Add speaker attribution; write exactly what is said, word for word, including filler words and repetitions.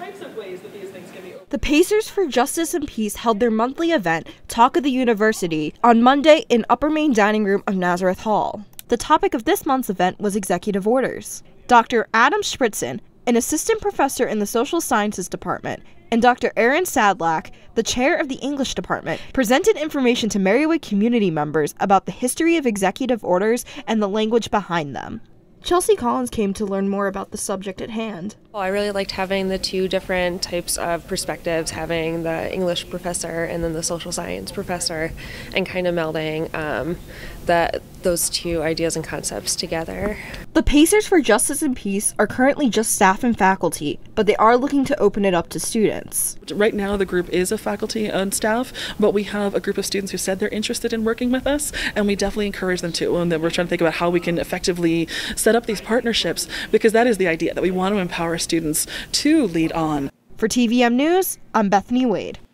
Speaker 1: types of ways that these things can be opened.
Speaker 2: The Pacers for Justice and Peace held their monthly event, Talk of the University, on Monday in Upper Main Dining Room of Nazareth Hall. The topic of this month's event was executive orders. Doctor Adam Spritzen, an assistant professor in the Social Sciences Department, and Doctor Aaron Sadlak, the chair of the English department, presented information to Marywood community members about the history of executive orders and the language behind them. Chelsea Collins came to learn more about the subject at hand.
Speaker 3: Well, I really liked having the two different types of perspectives, having the English professor and then the social science professor, and kind of melding um, the, those two ideas and concepts together.
Speaker 2: The Pacers for Justice and Peace are currently just staff and faculty, but they are looking to open it up to students.
Speaker 1: Right now the group is a faculty and staff, but we have a group of students who said they're interested in working with us, and we definitely encourage them to. And then we're trying to think about how we can effectively set up these partnerships, because that is the idea, that we want to empower students to lead on.
Speaker 2: For T V M News, I'm Bethany Wade.